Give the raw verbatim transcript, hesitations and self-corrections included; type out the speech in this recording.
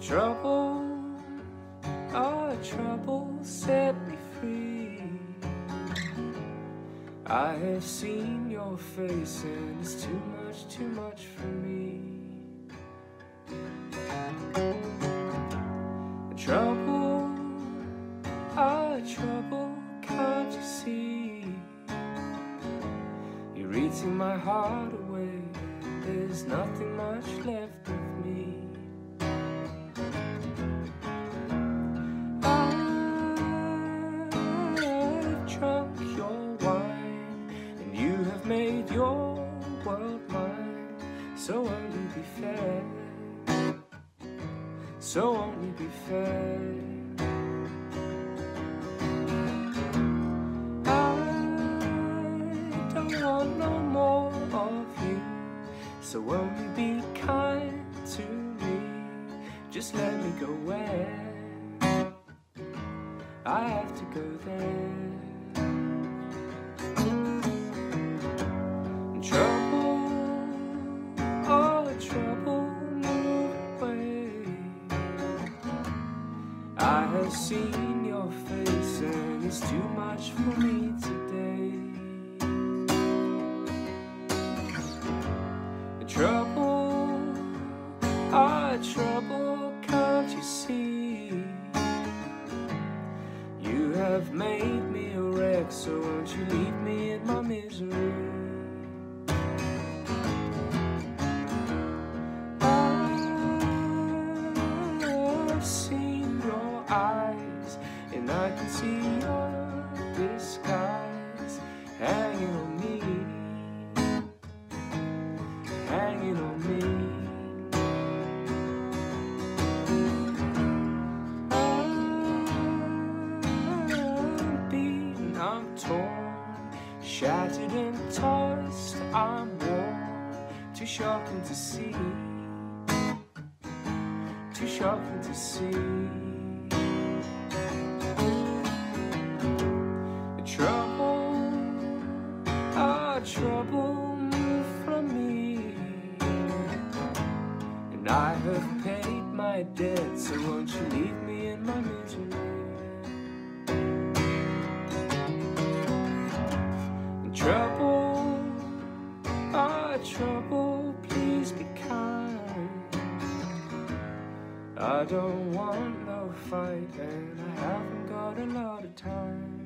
Trouble, oh trouble, set me free. I have seen your face and it's too much, too much for me. Trouble, oh trouble, can't you see? You're eating my heart away, there's nothing much left of me. Made your world mine, so won't you be fair? So won't you be fair? I don't want no more of you, so won't you be kind to me? Just let me go where I have to go there. Trouble, oh trouble, move away. I have seen your face and it's too much for me today. Trouble, oh trouble, can't you see? You have made me a wreck, so won't you leave me in my misery? And I can see your disguise hanging on me, hanging on me. I'm beaten, I'm torn, shattered and tossed, I'm worn, too shocking to see, too shocking to see. Trouble, ah trouble, move from me. And I have paid my debt, so won't you leave me in my misery? Trouble, ah trouble, please be kind. I don't want no fight and I haven't got a lot of time.